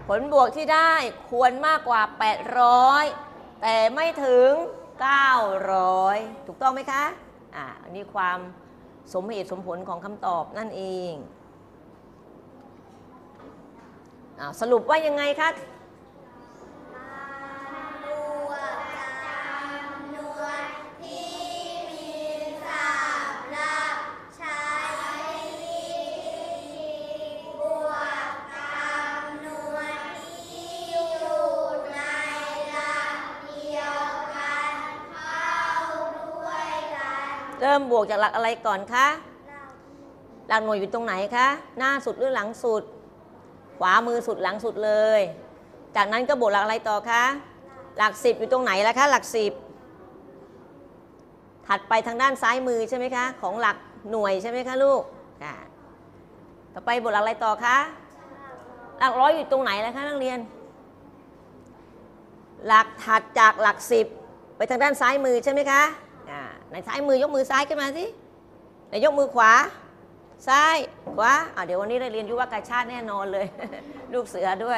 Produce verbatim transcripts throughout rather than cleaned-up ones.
ผลบวกที่ได้ควรมากกว่าแปดร้อยแต่ไม่ถึงเก้าร้อยถูกต้องไหมคะอ่าอันนี้ความสมเหตุสมผลของคำตอบนั่นเองอ่าสรุปว่ายังไงคะเริ่มบวกจากหลักอะไรก่อนคะหลักหน่วยอยู่ตรงไหนคะหน้าสุดหรือหลังสุดขวามือสุดหลังสุดเลยจากนั้นก็บวกหลักอะไรต่อคะหลักสิบอยู่ตรงไหนล่ะคะหลักสิบถัดไปทางด้านซ้ายมือใช่ไหมคะของหลักหน่วยใช่ไหมคะลูกค่ะต่อไปบวกหลักอะไรต่อคะหลักร้อยอยู่ตรงไหนล่ะคะนักเรียนหลักถัดจากหลักสิบไปทางด้านซ้ายมือใช่ไหมคะในซ้ายมือยกมือซ้ายขึ้นมาสิในยกมือขวาซ้ายขวาอ่ะเดี๋ยววันนี้ได้เรียนยุวกาชาติแน่นอนเลย ลูกเสือด้วย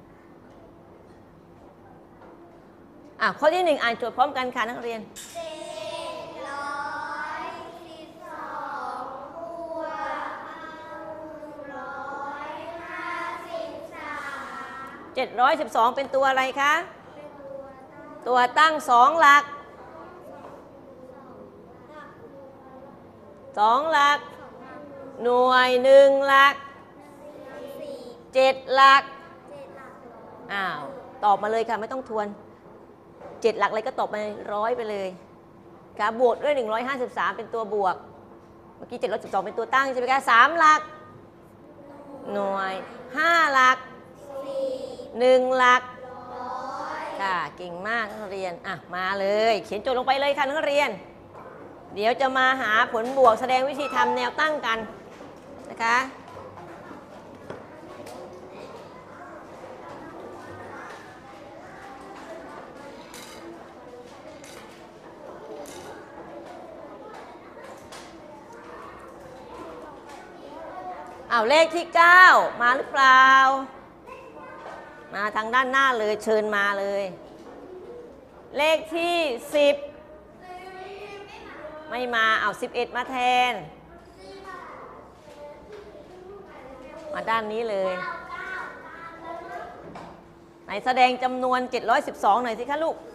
อ่ะข้อที่หนึ่งอ่านโจทย์พร้อมกันค่ะนักเรียนเจ็ดร้อยสิบสองเป็นตัวอะไรคะตัวตั้งสองหลักสองหลักหน่วยหนึ่งหลักเจ็ดหลักอ้าวตอบมาเลยค่ะไม่ต้องทวนเจ็ดหลักอะไรก็ตอบมาร้อยไปเลยค่ะบวกด้วยหนึ่งร้อยห้าสิบสามเป็นตัวบวกเมื่อกี้เจ็ดร้อยสิบสองเป็นตัวตั้งใช่ไหมคะสามหลักหน่วยห้าหลักหนึ่งหลักค่ะเก่งมากนักเรียนอ่ะมาเลยเขียนโจทย์ลงไปเลยค่ะนักเรียนเดี๋ยวจะมาหาผลบวกแสดงวิธีทำแนวตั้งกันนะคะอ้าวเลขที่เก้ามาหรือเปล่ามาทางด้านหน้าเลยเชิญมาเลยเลขที่สิบไม่มาเอาสิบเอ็ดมาแทนมาด้านนี้เลยไหนแสดงจำนวนเจ็ดร้อยสิบสองหน่อยสิคะลูก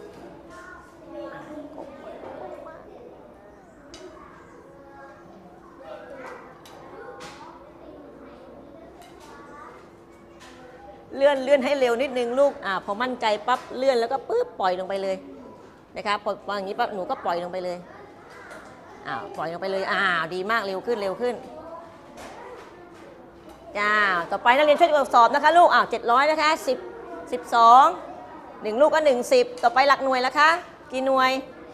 เลื่อนเลื่อนให้เร็วนิดนึงลูกอ่าพอมั่นใจปั๊บเลื่อนแล้วก็ปึ๊บปล่อยลงไปเลยนะคะพอพออย่างนี้ปั๊บหนูก็ปล่อยลงไปเลยอ้าวปล่อยลงไปเลยอ้าวดีมากเร็วขึ้นเร็วขึ้นจ้าต่อไปนักเรียนช่วยตรวจสอบนะคะลูกอ้าวเจ็ดร้อยนะคะสิบสิบสองหนึ่งลูกก็หนึ่งสิบต่อไปหลักหน่วยแล้วคะกี่หน่วย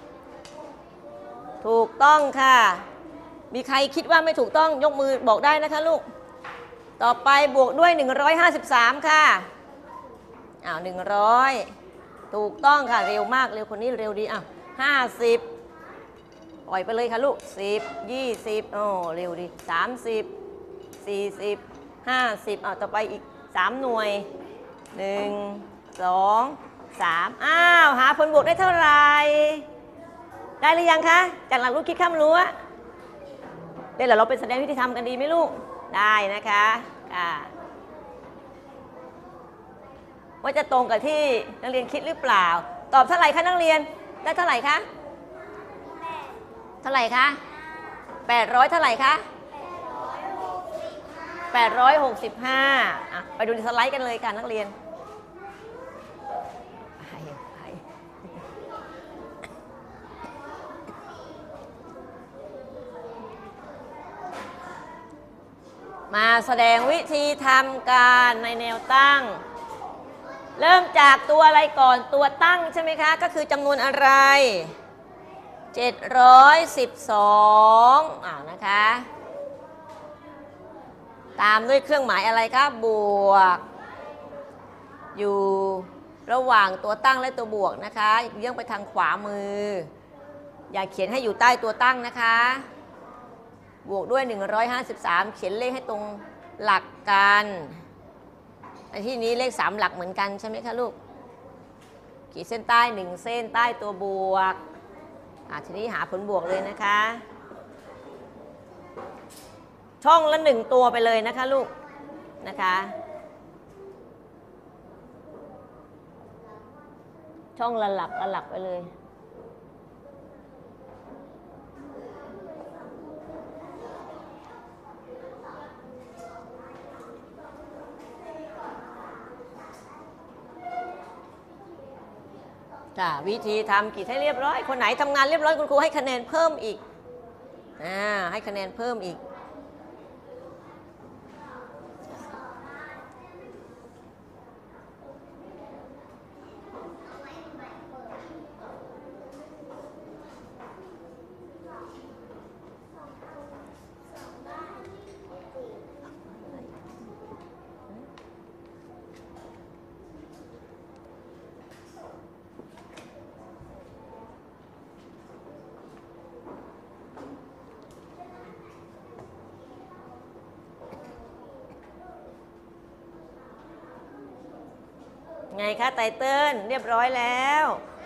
ถูกต้องค่ะมีใครคิดว่าไม่ถูกต้องยกมือบอกได้นะคะลูกต่อไปบวกด้วยหนึ่งร้อยห้าสิบสามค่ะอ้าวหนึ่งร้อยถูกต้องค่ะเร็วมากเร็วคนนี้เร็วดีอ้าวห้าสิบปล่อยไปเลยค่ะลูกสิบยี่สิบโอ้เร็วดีสามสิบสี่สิบห้าสิบเอาต่อไปอีกสามหน่วยหนึ่งสองสามอ้าวหาผลบวกได้เท่าไหร่ได้หรือยังคะจากหลักลูกคิดข้ามรั้วเดี๋ยวเราไปแสดงวิธีทำกันดีไหมลูกได้นะคะอ่าว่าจะตรงกับที่นักเรียนคิดหรือเปล่าตอบเท่าไหร่คะนักเรียนได้เท่าไหร่คะเท่าไหร่คะแปดร้อยเท่าไหร่คะแปดร้อยหกสิบห้าอ่ะไปดูในสไลด์กันเลยค่ะนักเรียนมาแสดงวิธีทำการในแนวตั้งเริ่มจากตัวอะไรก่อนตัวตั้งใช่ไหมคะก็คือจำนวนอะไรเจ็ดร้อยสิบสองอ่านะคะตามด้วยเครื่องหมายอะไรคะบวกอยู่ระหว่างตัวตั้งและตัวบวกนะคะเยื่องไปทางขวามืออย่าเขียนให้อยู่ใต้ตัวตั้งนะคะบวกด้วยหนึ่งร้อยห้าสิบสามเขียนเลขให้ตรงหลักกันในที่นี้เลขสามหลักเหมือนกันใช่ไหมคะลูกขีดเส้นใต้หนึ่งเส้นใต้ตัวบวกอ่ะทีนี้หาผลบวกเลยนะคะช่องละหนึ่งตัวไปเลยนะคะลูกนะคะช่องละหลักละหลักไปเลยค่ะวิธีทำขีดให้เรียบร้อยคนไหนทำงานเรียบร้อยคุณครูให้คะแนนเพิ่มอีกอ่าให้คะแนนเพิ่มอีกไงคะไตเติ้ลเรียบร้อยแล้ว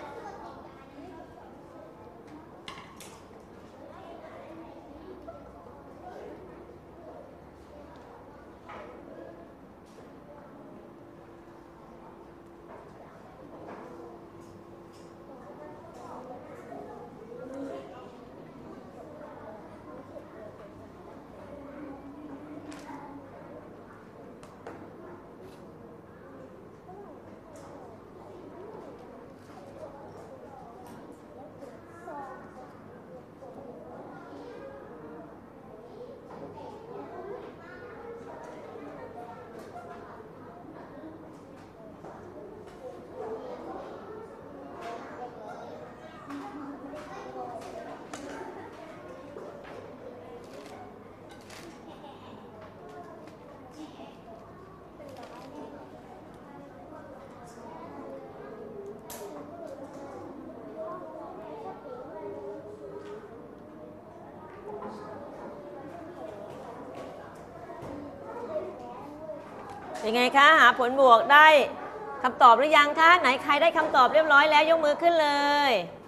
ยังไงคะหาผลบวกได้คำตอบหรือยังคะไหนใครได้คำตอบเรียบร้อยแล้วยกมือขึ้นเลย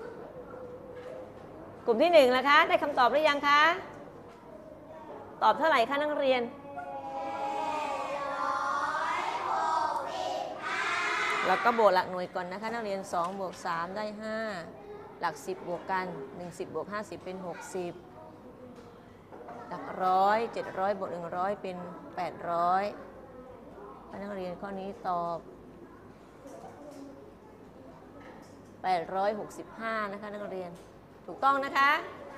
กลุ่มที่หนึ่งแล้วคะได้คำตอบหรือยังคะตอบเท่าไหร่คะนักเรียนแล้วก็บวกหลักหน่วยก่อนนะคะนักเรียนสองบวกสามได้ห้าหลักสิบบวกกันหนึ่งสิบบวกห้าสิบเป็นหกสิบหลักร้อยเจ็ดร้อยบวกหนึ่งร้อยเป็นแปดร้อยนักเรียนข้อนี้ตอบแปดร้อยหกสิบห้านะคะนักเรียนถูกต้องนะคะ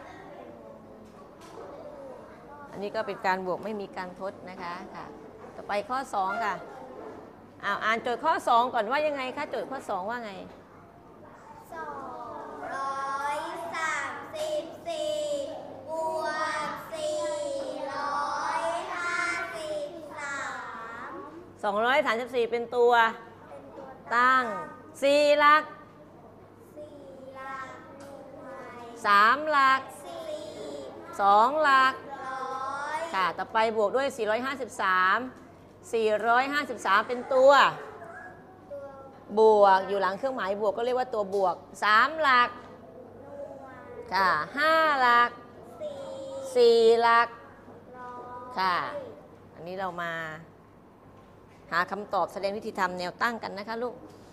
อันนี้ก็เป็นการบวกไม่มีการทดนะคะค่ะต่อไปข้อสองค่ะอ้าวอ่านโจทย์ข้อสองก่อนว่ายังไงคะโจทย์ข้อสองว่าไงสองร้อยสามสิบสี่บวกสี่ร้อยห้าสิบสามสองร้อยสามสิบสี่เป็นตัวตั้งสี่หลักสามหลักสองหลักค่ะต่อไปบวกด้วยสี่ร้อยห้าสิบสาม สี่ร้อยห้าสิบสามเป็นตัวบวกอยู่หลังเครื่องหมายบวกก็เรียกว่าตัวบวกสามหลักค่ะห้าหลักสี่หลักค่ะอันนี้เรามาหาคำตอบแสดงวิธีทำแนวตั้งกันนะคะลูก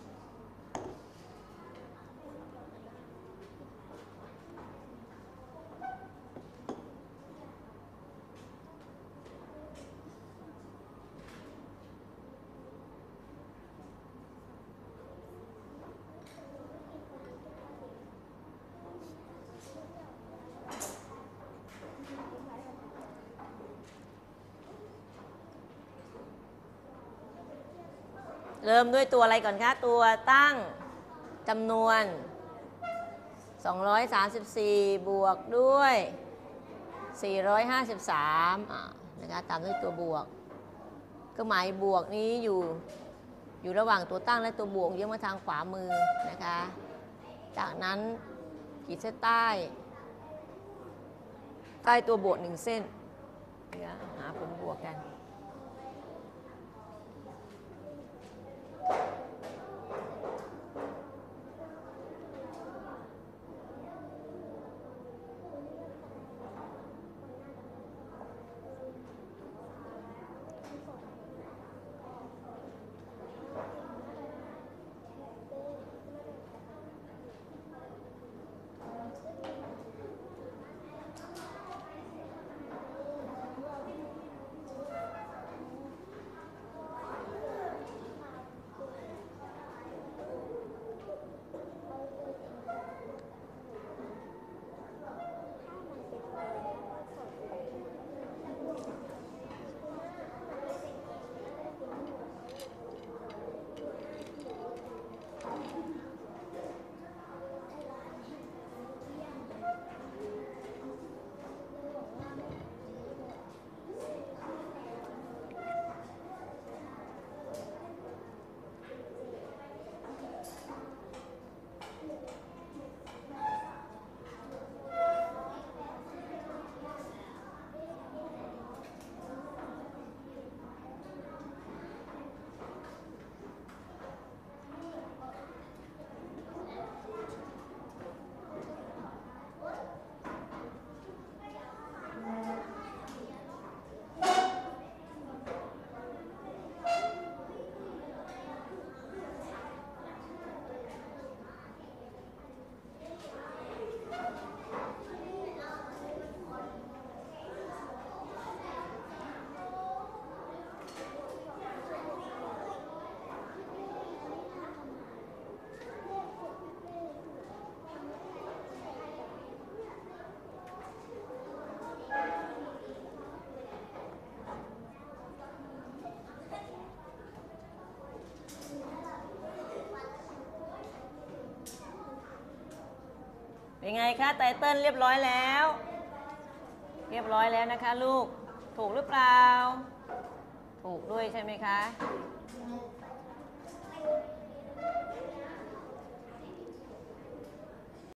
เริ่มด้วยตัวอะไรก่อนคะตัวตั้งจำนวนสองร้อยสามสิบสี่บวกด้วยสี่ร้อยห้าสิบสามอ่ะนะคะตามด้วยตัวบวกเครื่องหมายบวกนี้อยู่อยู่ระหว่างตัวตั้งและตัวบวกเยอะมาทางขวามือนะคะจากนั้นขีดเส้นใต้ใต้ตัวบวกหนึ่งเส้นหาผลบวกกันเป็นไงคะไตเติ้ลเรียบร้อยแล้ว เรียบร้อยแล้วนะคะลูกถูกหรือเปล่า ถูกด้วยใช่ไหมคะ